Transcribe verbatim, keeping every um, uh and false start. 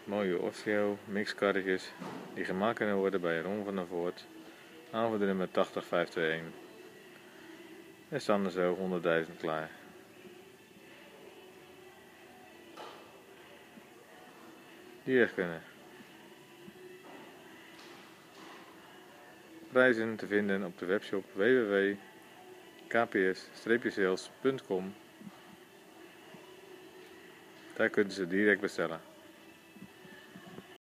Mooie Osteo mixkarretjes die gemaakt kunnen worden bij Ron van der Voort. Aanvoerderen met tachtig vijf twee een. Er staan er zo honderdduizend klaar. Die weg kunnen. Prijzen te vinden op de webshop w w w punt k p s sales punt com. Daar kunnen ze direct bestellen.